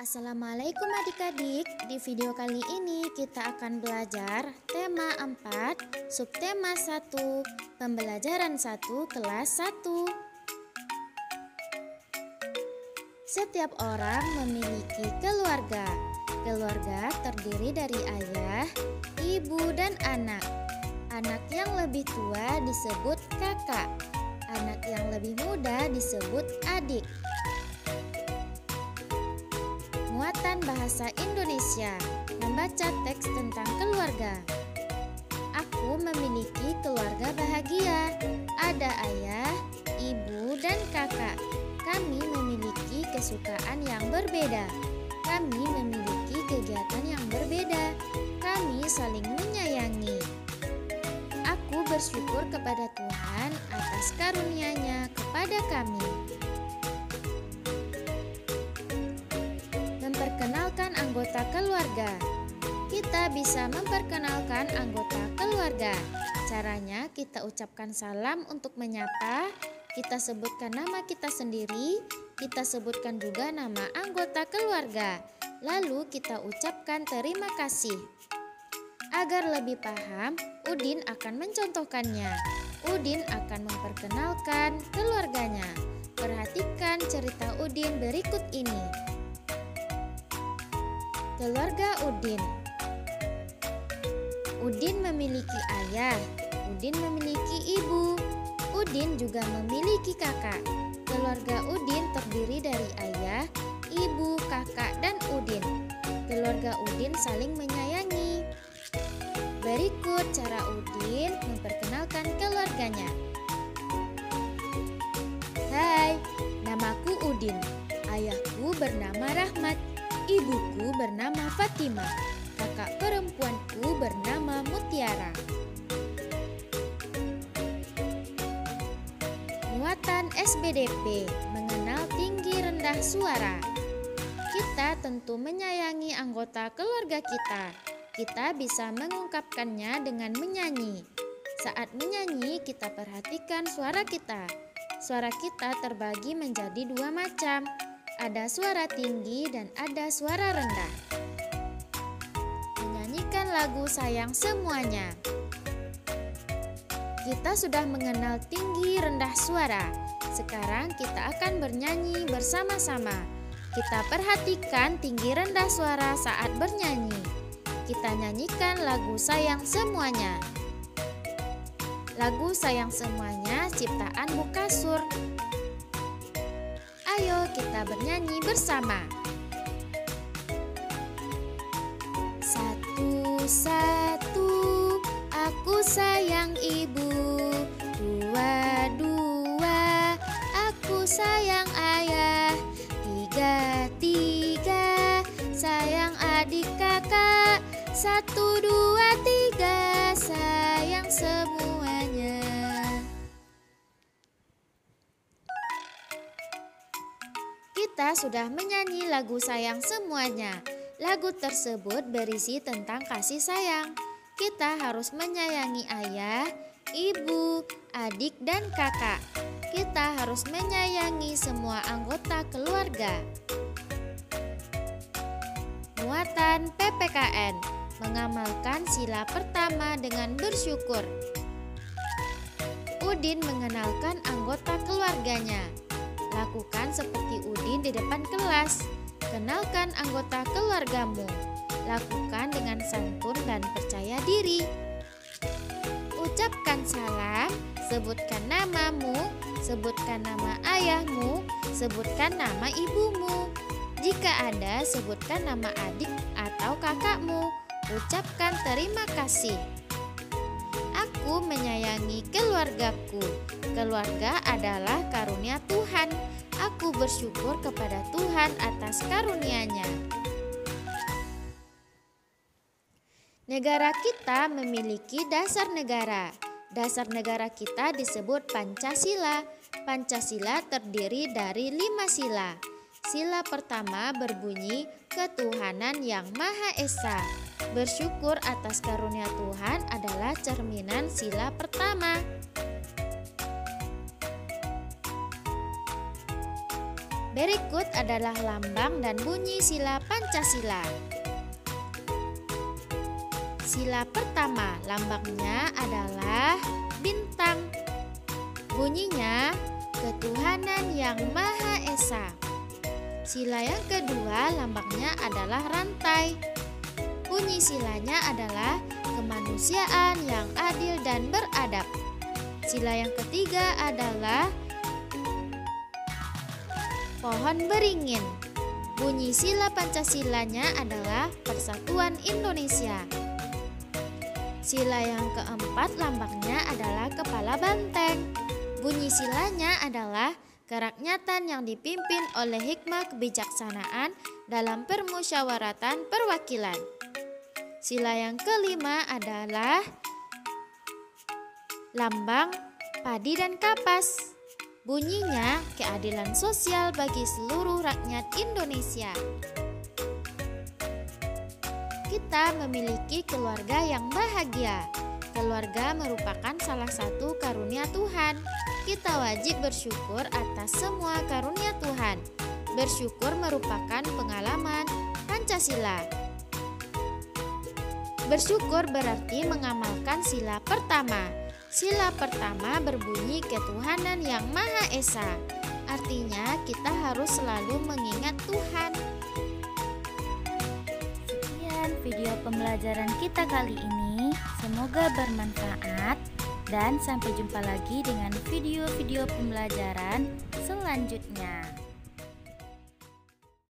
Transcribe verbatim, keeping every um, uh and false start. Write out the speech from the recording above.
Assalamualaikum adik-adik. Di video kali ini kita akan belajar tema empat, subtema satu, pembelajaran satu kelas satu. Setiap orang memiliki keluarga. Keluarga terdiri dari ayah, ibu, dan anak. Anak yang lebih tua disebut kakak. Anak yang lebih muda disebut adik. Muatan bahasa Indonesia, membaca teks tentang keluarga. Aku memiliki keluarga bahagia. Ada ayah, ibu, dan kakak. Kami memiliki kesukaan yang berbeda. Kami memiliki kegiatan yang berbeda. Kami saling menyayangi. Aku bersyukur kepada Tuhan atas karunia-Nya kepada kami. Memperkenalkan anggota keluarga. Kita bisa memperkenalkan anggota keluarga. Caranya kita ucapkan salam untuk menyapa, kita sebutkan nama kita sendiri, kita sebutkan juga nama anggota keluarga. Lalu kita ucapkan terima kasih. Agar lebih paham, Udin akan mencontohkannya. Udin akan memperkenalkan keluarganya. Perhatikan cerita Udin berikut ini. Keluarga Udin. Udin memiliki ayah, Udin memiliki ibu, Udin juga memiliki kakak. Keluarga Udin terdiri dari ayah, ibu, kakak, dan Udin. Keluarga Udin saling menyayangi. Berikut cara Udin memperkenalkan keluarganya. Hai, namaku Udin. Ayahku bernama Rahmat. Ibuku bernama Fatimah, kakak perempuanku bernama Mutiara. Muatan S B D P, mengenal tinggi rendah suara. Kita tentu menyayangi anggota keluarga kita. Kita bisa mengungkapkannya dengan menyanyi. Saat menyanyi, kita perhatikan suara kita. Suara kita terbagi menjadi dua macam. Ada suara tinggi dan ada suara rendah. Menyanyikan lagu sayang semuanya. Kita sudah mengenal tinggi rendah suara. Sekarang kita akan bernyanyi bersama-sama. Kita perhatikan tinggi rendah suara saat bernyanyi. Kita nyanyikan lagu sayang semuanya. Lagu sayang semuanya ciptaan Bu Kasur. Ayo kita bernyanyi bersama. Satu-satu, aku sayang ibu. Dua-dua, aku sayang ayah. Tiga-tiga, sayang adik kakak. Satu, dua, tiga, sayang semuanya. Kita sudah menyanyi lagu sayang semuanya. Lagu tersebut berisi tentang kasih sayang. Kita harus menyayangi ayah, ibu, adik, dan kakak. Kita harus menyayangi semua anggota keluarga. Muatan P P K N, mengamalkan sila pertama dengan bersyukur. Udin mengenalkan anggota keluarganya. Lakukan seperti Udin di depan kelas. Kenalkan anggota keluargamu. Lakukan dengan santun dan percaya diri. Ucapkan salam, sebutkan namamu, sebutkan nama ayahmu, sebutkan nama ibumu. Jika ada, sebutkan nama adik atau kakakmu. Ucapkan terima kasih. Aku menyayangi keluargaku. Keluarga adalah karunia Tuhan. Aku bersyukur kepada Tuhan atas karunia-Nya. Negara kita memiliki dasar negara. Dasar negara kita disebut Pancasila. Pancasila terdiri dari lima sila. Sila pertama berbunyi ketuhanan yang Maha Esa. Bersyukur atas karunia Tuhan adalah cerminan sila pertama. Berikut adalah lambang dan bunyi sila Pancasila. Sila pertama, lambangnya adalah bintang. Bunyinya ketuhanan yang Maha Esa. Sila yang kedua, lambangnya adalah rantai. Bunyi silanya adalah kemanusiaan yang adil dan beradab. Sila yang ketiga adalah pohon beringin. Bunyi sila Pancasilanya adalah Persatuan Indonesia. Sila yang keempat, lambangnya adalah kepala banteng. Bunyi silanya adalah kerakyatan yang dipimpin oleh hikmah kebijaksanaan dalam permusyawaratan perwakilan. Sila yang kelima adalah lambang padi dan kapas. Bunyinya keadilan sosial bagi seluruh rakyat Indonesia. Kita memiliki keluarga yang bahagia. Keluarga merupakan salah satu karunia Tuhan. Kita wajib bersyukur atas semua karunia Tuhan. Bersyukur merupakan pengalaman Pancasila. Bersyukur berarti mengamalkan sila pertama. Sila pertama berbunyi ketuhanan yang Maha Esa. Artinya kita harus selalu mengingat Tuhan. Sekian video pembelajaran kita kali ini. Semoga bermanfaat dan sampai jumpa lagi dengan video-video pembelajaran selanjutnya.